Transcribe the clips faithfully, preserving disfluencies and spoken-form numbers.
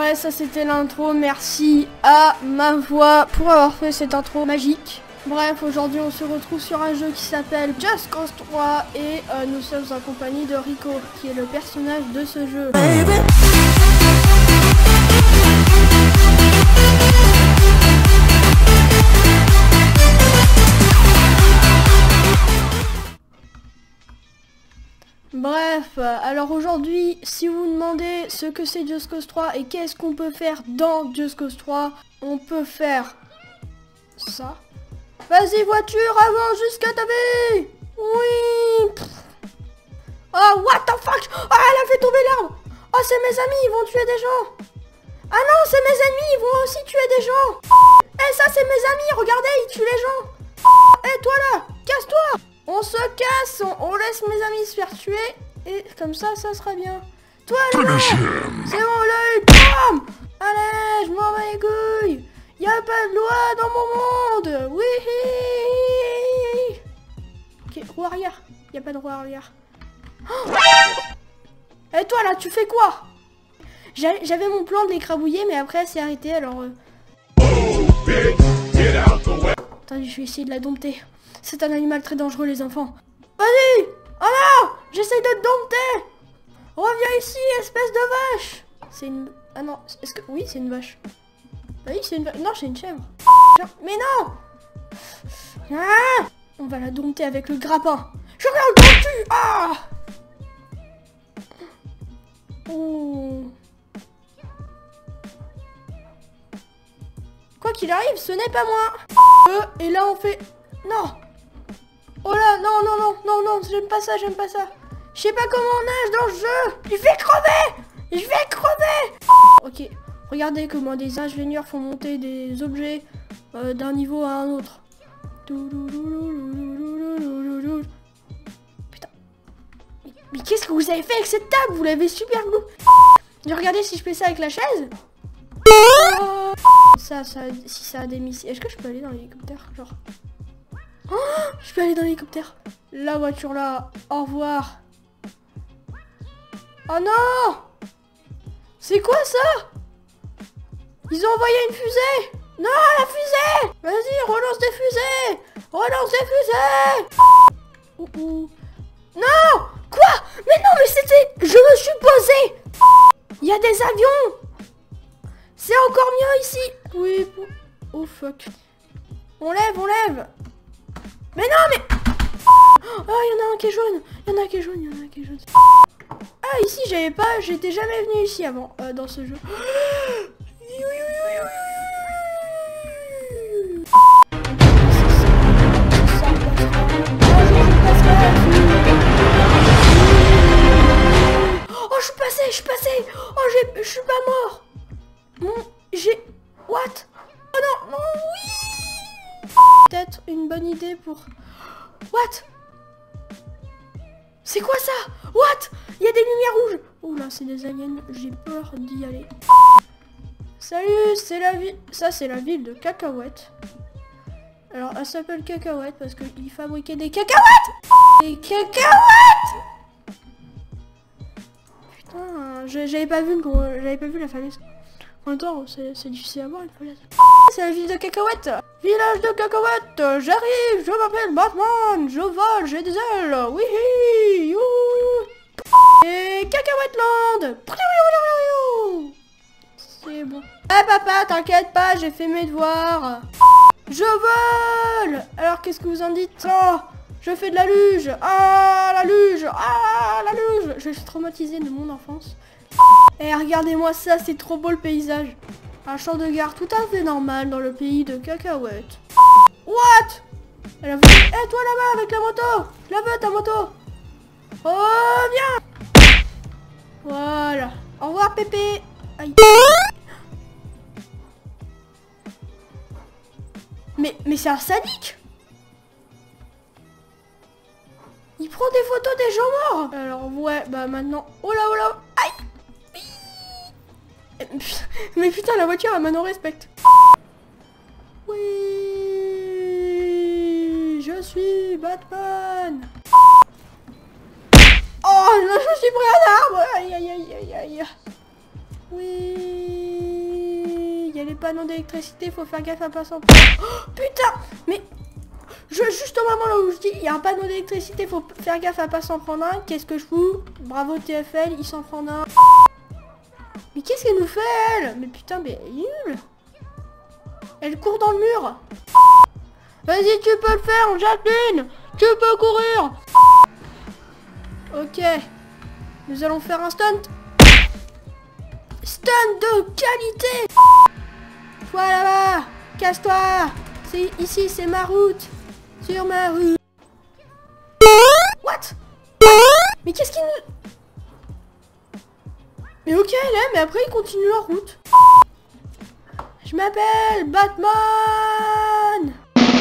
Ouais, ça c'était l'intro. Merci à ma voix pour avoir fait cette intro magique. Bref, aujourd'hui on se retrouve sur un jeu qui s'appelle Just Cause trois et euh, nous sommes en compagnie de Rico, qui est le personnage de ce jeu. Bref, alors aujourd'hui, si vous vous demandez ce que c'est Just Cause trois et qu'est-ce qu'on peut faire dans Just Cause trois, on peut faire ça. Vas-y voiture, avance jusqu'à ta vie. Oui. Oh, what the fuck. Oh, elle a fait tomber l'arbre. Oh, c'est mes amis, ils vont tuer des gens. Ah non, c'est mes ennemis, ils vont aussi tuer des gens. Eh, ça c'est mes amis, regardez, ils tuent les gens. Eh, toi là, casse-toi. On se casse, on, on laisse mes amis se faire tuer. Et comme ça, ça sera bien. Toi là, c'est bon l'œil, bam. Allez, je m'en bats les couilles. Y a pas de loi dans mon monde. Oui. Ok, roue arrière. Y a pas de roue arrière. Oh. Et toi là, tu fais quoi? J'avais mon plan de l'écrabouiller, mais après, c'est arrêté, alors... Euh... Attendez, je vais essayer de la dompter. C'est un animal très dangereux, les enfants. Vas-y. Oh non, j'essaye de te dompter. Reviens ici, espèce de vache. C'est une... Ah non, est-ce que... Oui, c'est une vache. Ah oui, c'est une vache. Non, c'est une chèvre. Mais non. Ah, on va la dompter avec le grappin. Je regarde le cul. Ah. Oh. Quoi qu'il arrive, ce n'est pas moi. Euh, et là, on fait... Non. Oh là, non, non, non, non, non, j'aime pas ça, j'aime pas ça. Je sais pas comment on nage dans le jeu. Je vais crever. Je vais crever. Ok, regardez comment des ingénieurs font monter des objets euh, d'un niveau à un autre. Putain. Mais, mais qu'est-ce que vous avez fait avec cette table? Vous l'avez super glou. J'ai regardé si je fais ça avec la chaise. Oh. Ça, ça, si ça a des missiles. Est-ce que je peux aller dans l'hélicoptère? Genre... Oh, je peux aller dans l'hélicoptère. La voiture là. Au revoir. Oh non. C'est quoi ça? Ils ont envoyé une fusée. Non, la fusée. Vas-y, relance des fusées. Relance des fusées. Ouh, ouh. Non. Quoi? Mais non, mais c'était... Je me suis posé. Il y a des avions. C'est encore mieux ici. Oui. Oh fuck. On lève, on lève. Mais non, mais... Oh, il y en a un qui est jaune. Il y en a un qui est jaune, il y en a un qui est jaune. Ah, ici, j'avais pas... J'étais jamais venu ici avant, euh, dans ce jeu. Oh, je suis passé, je suis passé. Oh, j'ai... Je suis pas mort. Mon... J'ai... What? Oh non, non, oui. Peut-être une bonne idée pour... What? C'est quoi ça? What? Il y a des lumières rouges. Oh là, c'est des aliens. J'ai peur d'y aller. Salut, c'est la ville... Ça, c'est la ville de Cacahuète. Alors, elle s'appelle Cacahuète parce qu'ils fabriquaient des cacahuètes. Des cacahuètes. Putain, j'avais pas vu le... J'avais pas vu la falaise. En même temps, c'est difficile à voir une falaise. C'est la ville de Cacahuète. Village de Cacahuète. J'arrive, je m'appelle Batman. Je vole, j'ai des ailes. Oui. Et Cacahuète Land. C'est bon. Eh papa, t'inquiète pas, j'ai fait mes devoirs. Je vole. Alors qu'est-ce que vous en dites? Oh, je fais de la luge. Ah, la luge. Ah, la luge. Je suis traumatisée de mon enfance. Et regardez-moi ça, c'est trop beau le paysage. Un champ de gare tout à fait normal dans le pays de Cacahuète. What? Elle a vu... Eh, hey, toi là-bas avec la moto. Je la veux ta moto. Oh, viens. Voilà. Au revoir Pépé. Aïe. Mais, mais c'est un sadique. Il prend des photos des gens morts. Alors ouais, bah maintenant... Oh là, oh là. Aïe. Mais putain, la voiture, elle m'a non respecte. Oui, je suis Batman. Oh, là, je me suis pris un arbre. Aïe, aïe, aïe, aïe, aïe. Oui. Il y a les panneaux d'électricité, faut faire gaffe à pas s'en prendre. Oh, putain. Mais je, juste au moment là où je dis il y a un panneau d'électricité, faut faire gaffe à pas s'en prendre un. Qu'est-ce que je fous? Bravo T F L, il s'en prend un. Mais qu'est-ce qu'elle nous fait elle? Mais putain, mais elle est nulle. Elle court dans le mur. Vas-y, tu peux le faire, Jacqueline. Tu peux courir. Ok. Nous allons faire un stunt. Stunt de qualité. Toi là-bas. Casse-toi. C'est ici, c'est ma route. Sur ma route. What? Mais qu'est-ce qu'il nous... Mais ok, là, mais après il continue la route. Je m'appelle Batman.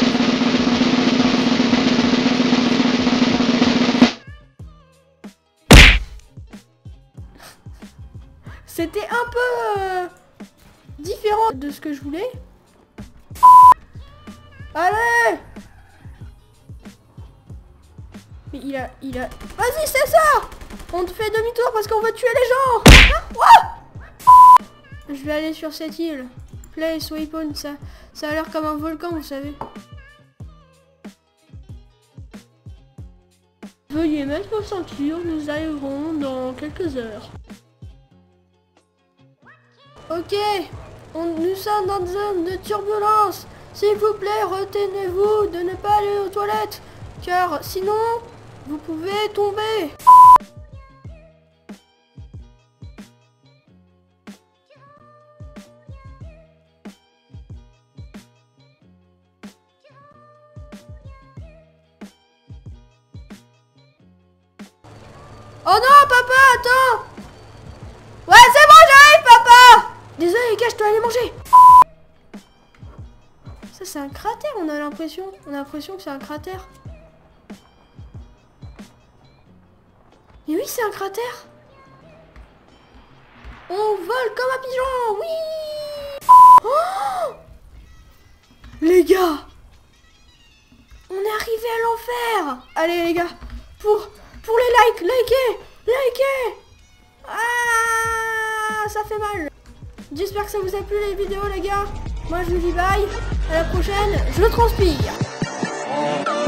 C'était un peu euh, différent de ce que je voulais. Allez! Mais il a... il a... Vas-y, c'est ça! On te fait demi-tour parce qu'on veut tuer les gens. Ah, je vais aller sur cette île. Place Waypoint, ça, ça a l'air comme un volcan, vous savez. Veuillez mettre vos ceintures, nous arriverons dans quelques heures. Ok, on, nous sommes dans une zone de turbulence. S'il vous plaît, retenez-vous de ne pas aller aux toilettes, car sinon, vous pouvez tomber. Oh non, papa, attends. Ouais, c'est bon, j'arrive, papa. Désolé, les gars, je dois aller manger. Ça, c'est un cratère, on a l'impression. On a l'impression que c'est un cratère. Mais oui, c'est un cratère. On vole comme un pigeon, oui. Oh, les gars, on est arrivé à l'enfer. Allez, les gars, pour... Pour les likes, likez, likez. Ah, ça fait mal. J'espère que ça vous a plu les vidéos les gars. Moi je vous dis bye, à la prochaine, je transpire.